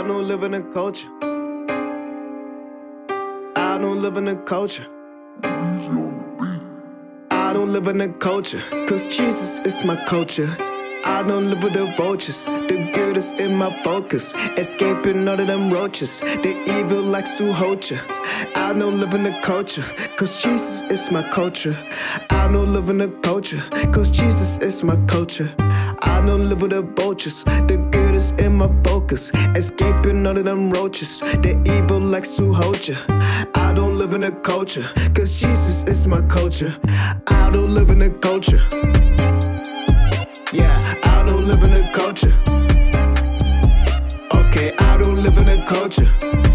don't live in a culture. I don't live in a culture. I don't live in a culture, cause Jesus is my culture. I don't live with the vultures, the good is in my focus. Escaping all of them roaches, the evil likes to hold ya. I don't live in a culture, cause Jesus is my culture. I don't live in a culture, cause Jesus is my culture. I don't live with the vultures, the good is in my focus. Escaping all of them roaches, the evil likes to hold ya. I don't live in a culture, cause Jesus is my culture. I don't live in a culture. Yeah, I don't live in a culture. Okay, I don't live in a culture.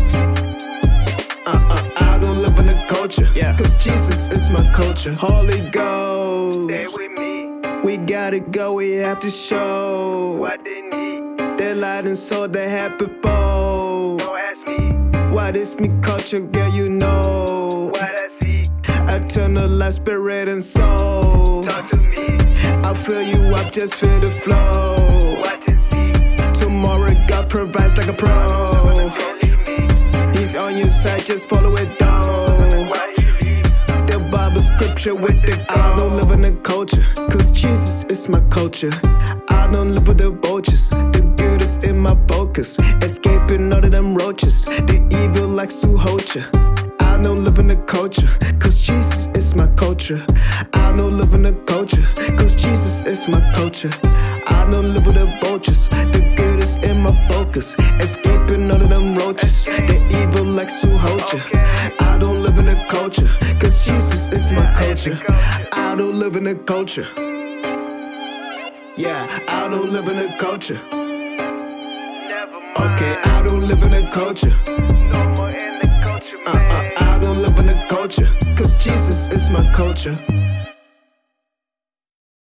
I don't live in a culture. Yeah, cause Jesus is my culture. Holy Ghost, Stay with me. we gotta go, we have to show What they need, their light and soul they had before. don't ask me What is me culture, girl, you know. what I see. Eternal life, spirit and soul. Talk to me, I'll fill you up, just feel the flow. watch and see. Tomorrow God provides like a pro. Don't leave me, He's on your side, just follow it though. why he leaves. The Bible scripture with the I don't live in a culture, cause Jesus is my culture. I don't live with the vultures, the good is in my focus. Escaping all of them roaches, the evil likes to hold ya. I don't live in a culture, cause Jesus is my culture. I don't live in a culture, cause Jesus is my culture. I don't live with the vultures, the good is in my focus. Escaping all of them roaches, the evil likes to hold ya. I don't live in a culture, cause Jesus is my culture. I don't live in a culture. Yeah, I don't live in a culture. Never mind, Okay, I don't live in a culture. no more in the culture, man. I don't live in a culture, cause Jesus is my culture.